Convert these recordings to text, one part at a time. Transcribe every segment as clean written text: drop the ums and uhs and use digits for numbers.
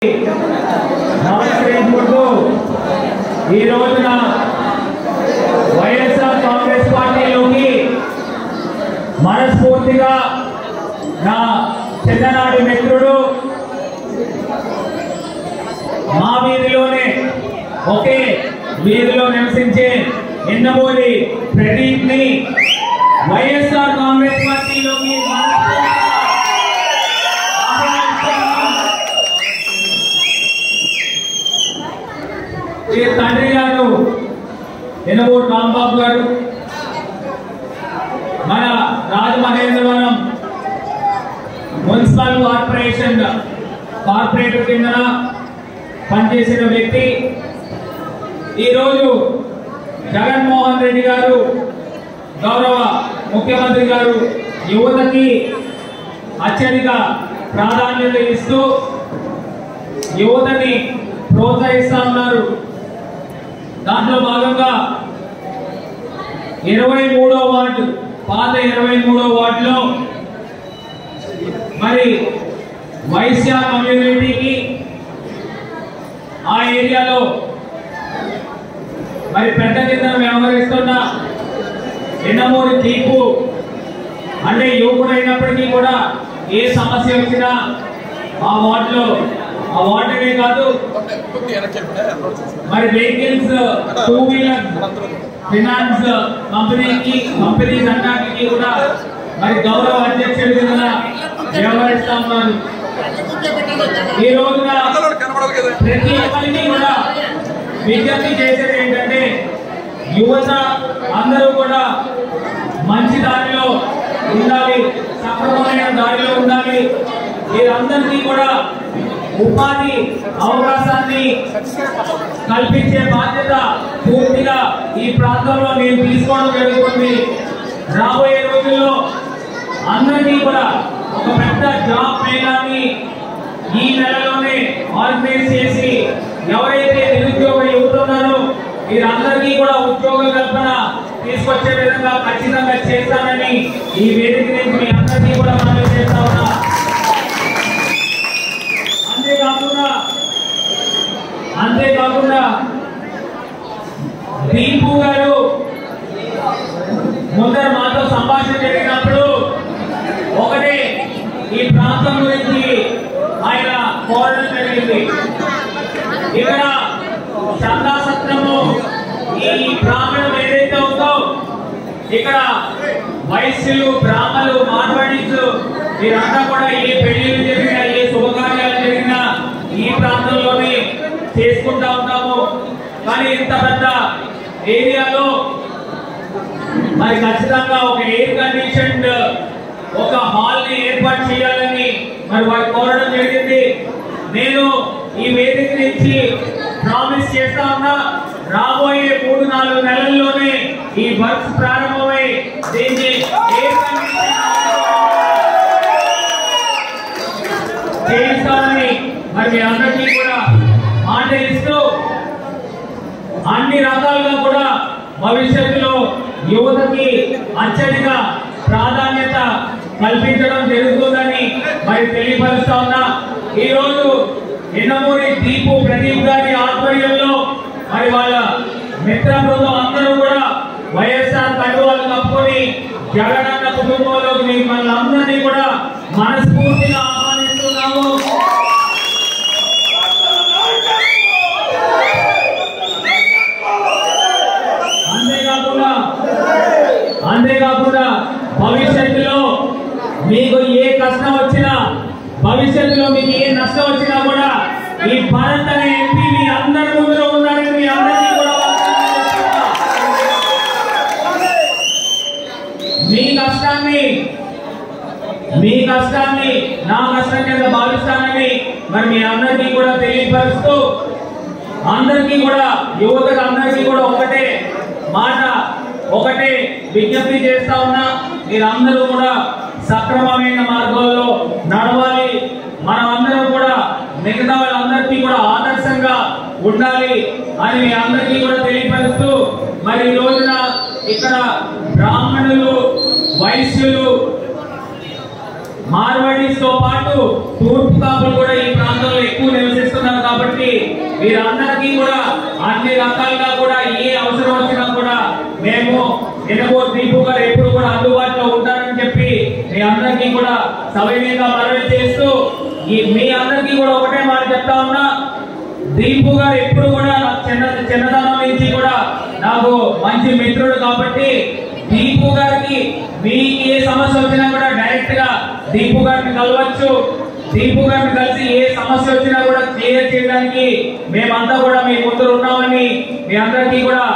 నమస్కరించుకుంటూ ఈ రోజున వైఎస్ఆర్ కాంగ్రెస్ పార్టీలోకి మనస్ఫూర్తిగా నా చిన్ననాటి మిత్రుడు మా వీధిలోనే ఒకే వీధిలో నివసించే ఎన్నమూరి ప్రదీప్ ని వైఎస్ఆర్ కాంగ్రెస్ పార్టీలోకి తండ్రి గారు ఎన్నమూరి రాంబాబు గారు మన రాజమహేంద్రవరం మున్సిపల్ కార్పొరేటర్ కింద పనిచేసిన వ్యక్తి ఈరోజు జగన్మోహన్ రెడ్డి గారు గౌరవ ముఖ్యమంత్రి గారు యువతకి అత్యధిక ప్రాధాన్యత ఇస్తూ యువతని ప్రోత్సహిస్తా ఉన్నారు. దాంట్లో భాగంగా 23వ వార్డు పాత 23వ వార్డులో మరి వైశ్య కమ్యూనిటీకి ఆ ఏరియాలో మరి పెద్ద కింద వ్యవహరిస్తున్న ఎన్నమూరి దీపు అంటే యువకుడైనప్పటికీ కూడా ఏ సమస్య వచ్చినా ఆ వార్డునే కాదు మరి వెహికల్స్ 2 వీలర్ ఫైనాన్స్ కంపెనీస్ అన్నిటికీ కూడా మరి గౌరవ అధ్యక్షుడి కింద వ్యవహరిస్తా ఉన్నారు. ఈ రోజున ప్రతి ఒక్కరికి కూడా విజ్ఞప్తి చేసేది ఏంటంటే యువత అందరూ కూడా మంచి దారిలో ఉండాలి, సక్రమమైన దారిలో ఉండాలి. వీరందరికీ కూడా ఉపాధి అవకాశాన్ని కల్పించే బాధ్యత పూర్తిగా ఈ ప్రాంతంలో నేను తీసుకోవడం జరుగుతుంది. రాబోయే రోజుల్లో అందరినీ కూడా ఒక పెద్ద జాబ్ మేళాని ఈ నెలలోనే ఆర్గనైజ్ చేసి ఎవరైతే నిరుద్యోగ యువత ఉన్నారో వీరందరికీ కూడా ఉద్యోగ కల్పన తీసుకొచ్చే విధంగా ఖచ్చితంగా చేస్తానని ఈ వేదిక నుంచి మీ అందరికీ కూడా మనం చేస్తా ఉన్నా. అంతేకాకుండా దీపు గారు ముందర మాతో సంభాషణ జరిగినప్పుడు ఒకటే ఈ ప్రాంతం గురించి ఆయన కోరడం జరిగింది. ఇక్కడ చందాసత్రము ఈ బ్రాహ్మణం ఏదైతే ఉందో ఇక్కడ వైశ్యులు బ్రాహ్మణులు మార్వాడీస్ వీరంతా కూడా ఏ పెళ్లిళ్ళు జరిగినా ఏ శుభకార్యాలు జరిగినా ఈ ప్రాంతంలోనే చేసుకుంటా ఉంటాము. కానీ ఇంత పెద్ద ఏరియాలో మరి ఖచ్చితంగా ఒక ఎయిర్ కండిషన్డ్ ఒక హాల్ ని ఏర్పాటు చేయాలని మరి వారు కోరడం జరిగింది. నేను ఈ వేదిక నుంచి ప్రామిస్ చేస్తా ఉన్నా, రాబోయే 3-4 నెలల్లోనే ఈ వర్క్స్ ప్రారంభమై దీన్ని ఎయిర్ కండిషన్ చేయిస్తామని మరి మీ అందరికీ కూడా మాట ఇస్తూ అన్ని రకాలుగా కూడా భవిష్యత్తులో యువతకి అత్యధిక ప్రాధాన్యత కల్పించడం జరుగుతుందని మరి తెలియపరుస్తా ఉన్నా. ఈ రోజు ఎన్నమూరి దీపు ప్రదీప్ గారి ఆధ్వర్యంలో మరి వాళ్ళ మిత్ర బృందం అందరూ కూడా వైఎస్ఆర్ కండువాలు కప్పుకొని జగనన్న కుటుంబంలోకి మిమ్మల్ని అందరినీ కూడా మనస్ఫూర్తిగా ఆహ్వానిస్తున్నాము. అంతేకాకుండా భవిష్యత్తులో మీకు ఏ కష్టం వచ్చినా, భవిష్యత్తులో మీకు ఏ నష్టం వచ్చినా కూడా ఈ భరత్ అనే ఎంపీ మీ అందరి ముందులో ఉన్నారని మీ అందరికీ కూడా మీ కష్టాన్ని నా కష్టం కింద భావిస్తానని మరి మీ అందరికీ కూడా తెలియపరుస్తూ అందరికీ కూడా యువతకు అందరికీ కూడా ఒకటే మాట ఒకటే విజ్ఞప్తి చేస్తా ఉన్నా, మీరందరూ కూడా సక్రమమైన మార్గంలో నడవాలి. మనం అందరం కూడా మిగతా వాళ్ళందరికీ కూడా ఆదర్శంగా ఉండాలి అని మీ అందరికీ కూడా తెలియపరుస్తూ మరి ఈ రోజున ఇక్కడ బ్రాహ్మణులు వైశ్యులు మార్వాడీస్ తో పాటు తూర్పు కాపులు కూడా ఈ ప్రాంతంలో ఎక్కువ నివసిస్తున్నారు. వీరందరికీ కూడా అన్ని రకాలుగా కూడా ఏ అవసరం వచ్చినా కూడా మేము ఎనగోరు దీపు గారు ఎప్పుడు కూడా అందుబాటులో ఉంటారని చెప్పి మీ అందరికీ కూడా సవినయంగా మనవి చేస్తూ మీ అందరికీ కూడా ఒకటే మాట చెప్తా ఉన్నా, దీపు గారు ఎప్పుడు కూడా చిన్నతనం నుంచి కూడా నాకు మంచి మిత్రుడు కాబట్టి దీపు గారికి మీకు ఏ సమస్య వచ్చినా కూడా డైరెక్ట్ గా దీపు గారిని కలవచ్చు. దీపు గారిని కలిసి ఏ సమస్య వచ్చినా కూడా క్లియర్ చేయడానికి మేమంతా కూడా మీ ముందు ఉన్నామని మీ అందరికీ కూడా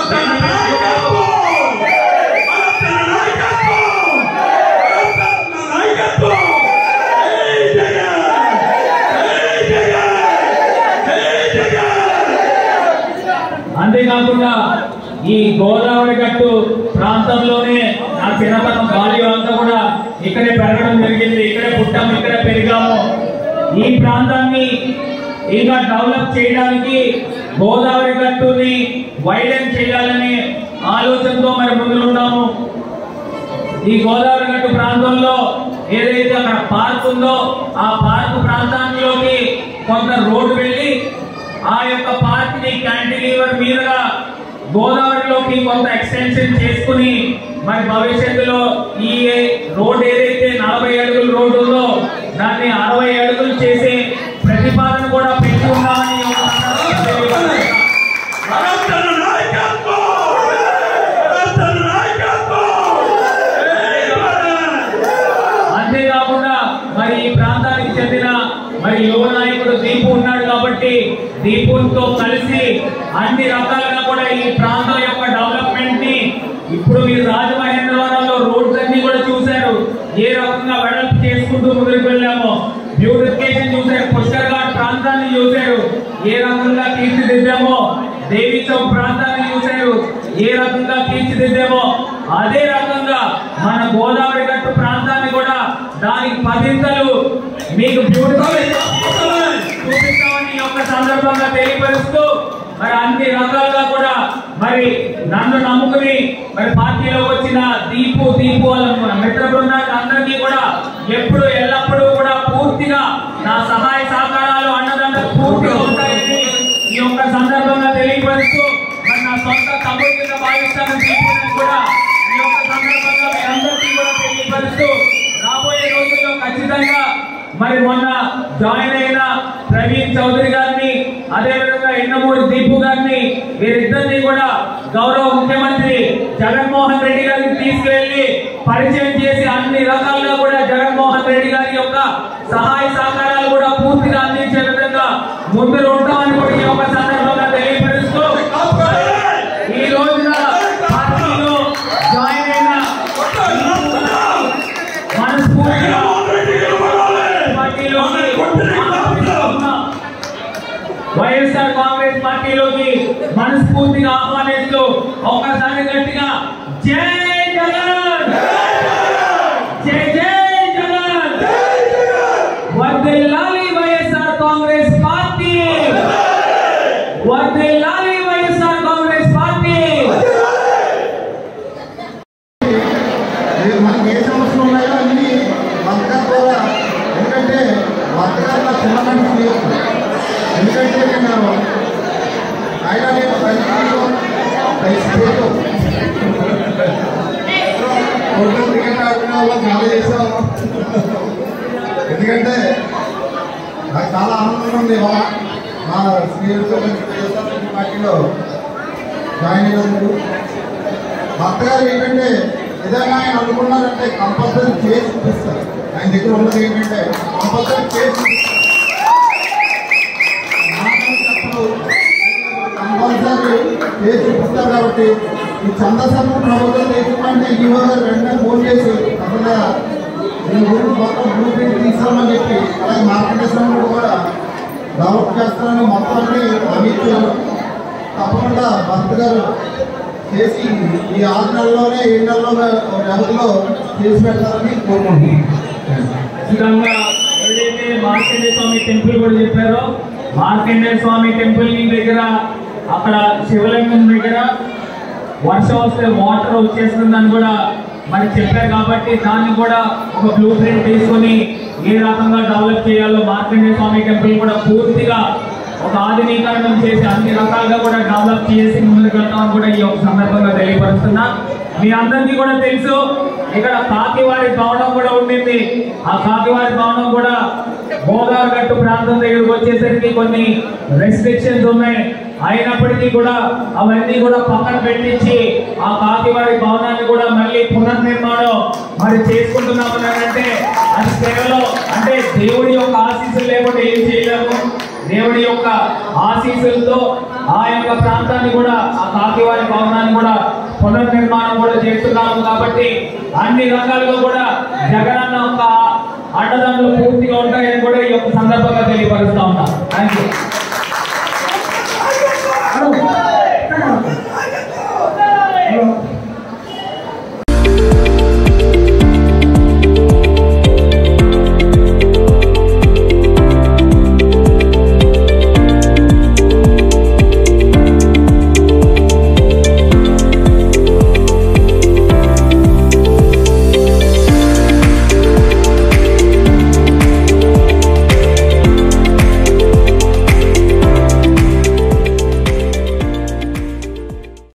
అంతేకాకుండా ఈ గోదావరి గట్టు ప్రాంతంలోనే నా చిన్నతనం బాల్యం అంతా కూడా ఇక్కడే పెరగడం జరిగింది. ఇక్కడే పుట్టాము, ఇక్కడే పెరిగాము. ఈ ప్రాంతాన్ని ఇంకా డెవలప్ చేయడానికి గోదావరి గట్టుని వైడెన్ చేయాలనే ఆలోచనతో మరి ముందున్నాము. ఈ గోదావరి గట్టు ప్రాంతంలో ఏదైతే అక్కడ పార్క్ ఉందో ఆ పార్క్ ప్రాంతానికి కొంత రోడ్డు వెళ్ళి ఆ యొక్క పార్క్ ని క్యాంటిలివర్ మీదుగా గోదావరిలోకి కొంత ఎక్స్టెన్షన్ చేసుకుని మరి భవిష్యత్తులో ఈ రోడ్ ఏదైతే 40 అడుగుల రోడ్డు ఉందో దాన్ని 60 అడుగులు చేసే ప్రతిపాదన కూడా పెట్టి ఉన్నామని అంతేకాకుండా మరి ఈ ప్రాంతానికి చెందిన మరి యువ నాయకుడు దీపు ఉన్నాడు కాబట్టి దీపుతో కలిసి అన్ని రకాలుగా కూడా ఈ ప్రాంతం యొక్క డెవలప్మెంట్ ని ఇప్పుడు మీరు రాజమహేంద్రవరంలో రోడ్స్ అన్ని కూడా చూశారు, ఏ రకంగా వెడల్పు చేసుకుంటూ ముందుకు వెళ్ళామో. బ్యూటిఫికేషన్ చూశారు, పుష్కర్ ఘాట్ ప్రాంతాన్ని చూశారు, ఏ రకంగా తీర్చిదిద్దామో. దేవి చౌక్ ప్రాంతాన్ని చూశారు, ఏ రకంగా తీర్చిదిద్దామో. అదే రకంగా మన గోదావరి గట్టు ప్రాంతాన్ని కూడా దానికి 10 మీకు బ్యూటిఫుల్ చూపిస్తామని యొక్క సందర్భంగా తెలియపరుస్తూ మరి అన్ని రకాలుగా కూడా మరి నన్ను నమ్ముకుని మరి పార్టీలో వచ్చిన దీపు వాళ్ళ మిత్ర బృందానికి అందరికీ కూడా ఎప్పుడు ఎల్లప్పుడూ కూడా పూర్తిగా నా సహాయ సహకారాలు అన్నదండలు పూర్తిగా ఉంటాయని ఈ యొక్క సందర్భంగా తెలియపరుస్తూ మరి నా సొంత తమ్ముడు కింద భావిస్తాను దీపుని కూడా ఈ యొక్క సందర్భంగా మీ అందరికీ కూడా తెలియపరుస్తూ రాబోయే రోజుల్లో ఖచ్చితంగా మరి మొన్న జాయిన్ అయిన ప్రవీణ్ చౌదరి గారిని అదేవిధంగా ఎన్నమూరి దీపు గారిని వీరిద్దరిని కూడా గౌరవ ముఖ్యమంత్రి జగన్మోహన్ రెడ్డి గారికి తీసుకువెళ్లి పరిచయం చేసి అన్ని రకాలుగా కూడా జగన్మోహన్ రెడ్డి గారి యొక్క సహాయ సహకారాలు కూడా పూర్తిగా అందించే విధంగా ముందు ఉంటామని కూడా ఈ యొక్క సందర్భంగా తెలియపరుస్తూ ఈ రోజున పార్టీలో జాయిన్ అయిన మనస్ఫూర్తిగా వైఎస్ఆర్ కాంగ్రెస్ పార్టీలోకి మనస్ఫూర్తిగా ఆహ్వానిస్తూ ఒక్కసారి గట్టిగా జై జగన్, జై జై జగన్, వర్ధిల్లాలి వైఎస్ఆర్ కాంగ్రెస్ పార్టీ, వర్ధిల్లాలి వైఎస్ఆర్ కాంగ్రెస్ పార్టీ. మనకి ఏ సమస్యలు ఉన్నాయో అన్ని వర్కర్ ద్వారా, ఎందుకంటే వర్కర్ల చిన్న మనిషి, ఎందుకంటే నేను ఆయన క్రికెట్ ఆడుకునే వాళ్ళు చాలా చేసేవాళ్ళం. ఎందుకంటే నాకు చాలా ఆనందంగా ఉంది ఇవాళ మా స్నేహితులతో వైఎస్ఆర్ పార్టీలో జాయిన్ అయినందుకు. మా అత్తగారు ఏంటంటే ఏదైనా ఆయన అనుకున్నారంటే కంపల్సరీ చేసి చూపిస్తారు. ఆయన దగ్గర ఉన్నది ఏంటంటే కంపల్సరీ చేసి కంపల్సరీ చేసి చూపిస్తారు. కాబట్టి ఈ చంద్రశేఖర్ ప్రభుత్వం తెచ్చుకుంటే ఈవో గారు వెంటనే ఫోన్ చేసి అసలు దీని గురించి మొత్తం బ్లూ ప్రింట్ తీసుకోమని చెప్పి అలాగే మార్కెటేషన్ కూడా డెవలప్ చేస్తారని మొత్తం అన్ని హామీలు తప్పకుండా భర్త గారు చేసి ఈ 6 నెలల్లోనే 7 నెలల్లో వ్యవధిలో చేసి పెడతారని కోరుకుంటున్నాం. ఏదైతే మార్కండేయ స్వామి టెంపుల్ కూడా చెప్పారో, మార్కండేయ స్వామి టెంపుల్ దగ్గర అక్కడ శివలింగం దగ్గర వర్షం వస్తే వాటర్ వచ్చేస్తుందని కూడా మరి చెప్పారు. కాబట్టి దాన్ని కూడా ఒక బ్లూ ప్రింట్ తీసుకొని ఏ రకంగా డెవలప్ చేయాలో మార్కండేయ స్వామి టెంపుల్ కూడా పూర్తిగా ఒక ఆధునీకరణం చేసి అన్ని రకాలుగా కూడా డెవలప్ చేసి ముందుకు వెళ్తామని కూడా ఈ యొక్క సందర్భంగా తెలియపరుస్తున్నా. మీ అందరికీ కూడా తెలుసు ఇక్కడ కాకివారి భవనం కూడా ఉండింది. ఆ కాకివారి భవనం కూడా గోదావరి గట్టు ప్రాంతం దగ్గరకు వచ్చేసరికి కొన్ని రెస్ట్రిక్షన్స్ ఉన్నాయి. అయినప్పటికీ కూడా అవన్నీ కూడా పక్కన పెట్టించి ఆ కాకివారి భవనాన్ని కూడా మళ్ళీ పునర్నిర్మాణం మరి చేసుకుంటున్నామని అంటే అది కేవలం అంటే దేవుడి యొక్క ఆశీస్సులు లేకుండా ఏం చేయలేము. దేవుడి యొక్క ఆశీస్సులతో ఆ యొక్క ప్రాంతాన్ని కూడా ఆ కాకివారి భవనాన్ని కూడా పునర్నిర్మాణం కూడా చేస్తున్నాము. కాబట్టి అన్ని రకాలుగా కూడా జగనన్న యొక్క అండదండలు పూర్తిగా ఉంటాయని కూడా ఈ యొక్క సందర్భంగా తెలియపరుస్తా ఉన్నాం. Thank you.